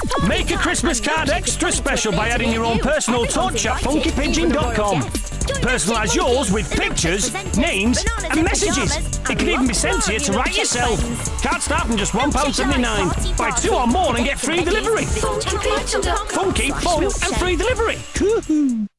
Make a Christmas card extra special by adding your own personal touch at funkypigeon.com. Personalise yours with pictures, names and messages. It can even be sent to you to write yourself. Cards start from just £1.79. Buy 2 or more and get free delivery. Funky, fun and free delivery.